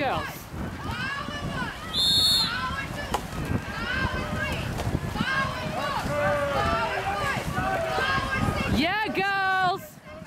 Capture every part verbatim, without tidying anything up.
girls. Yeah, girls.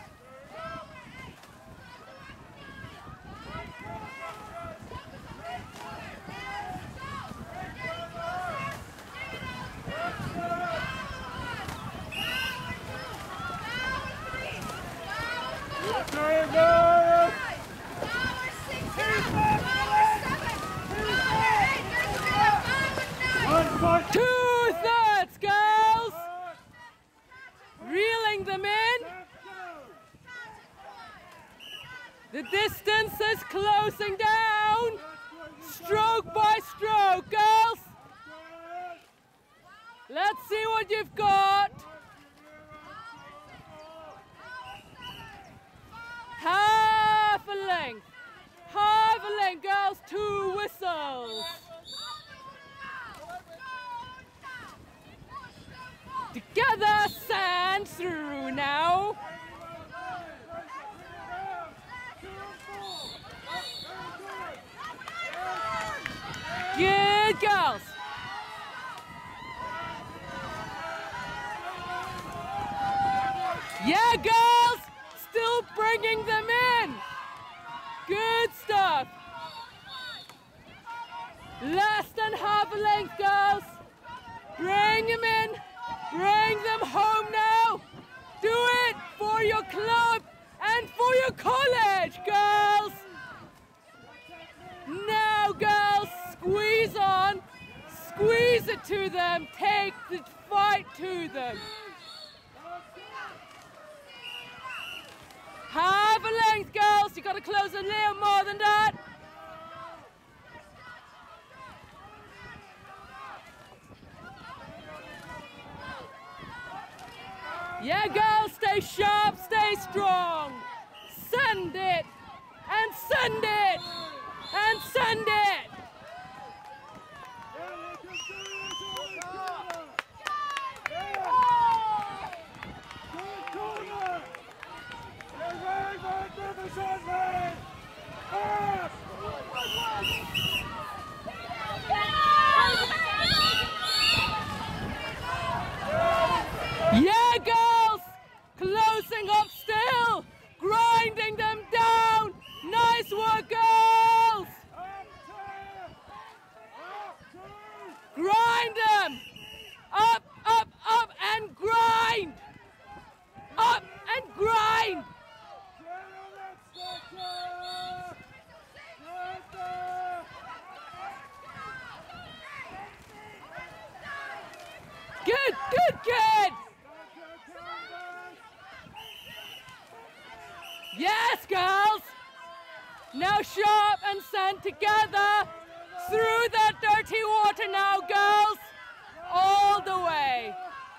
Two-thirds, girls. Reeling them in. The distance is closing down. Stroke by stroke, girls. Let's see what you've got. Half a length. Half a length, girls. Two whistles. Together, sand through now. Good girls. Yeah, girls. Still bringing them in. Good stuff. Less than half a length, girls. Bring them in. Bring them home now. Do it for your club and for your college, girls. Now, girls, squeeze on. Squeeze it to them. Take the fight to them. Half a length, girls. You got to close a little more than that. Yeah, girls, stay sharp, stay strong. Send it, and send it, and send it. Yeah, girls! Closing up still! Grinding them down! Nice work, girls! Grind them! Up, up, up, and grind! Up and grind! Good, good, good! Yes, girls! Now sharp and sand together through that dirty water now, girls! All the way!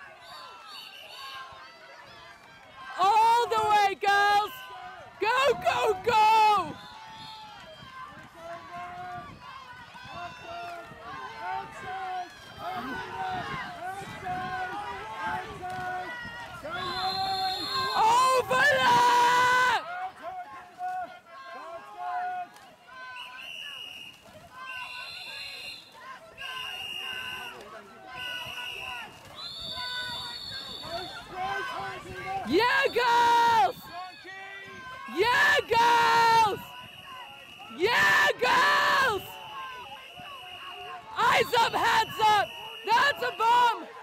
All the way, girls! Go, go, go! Overlap! Yeah, girls! Yeah, girls! Yeah, girls! Eyes up, heads up! That's a bomb!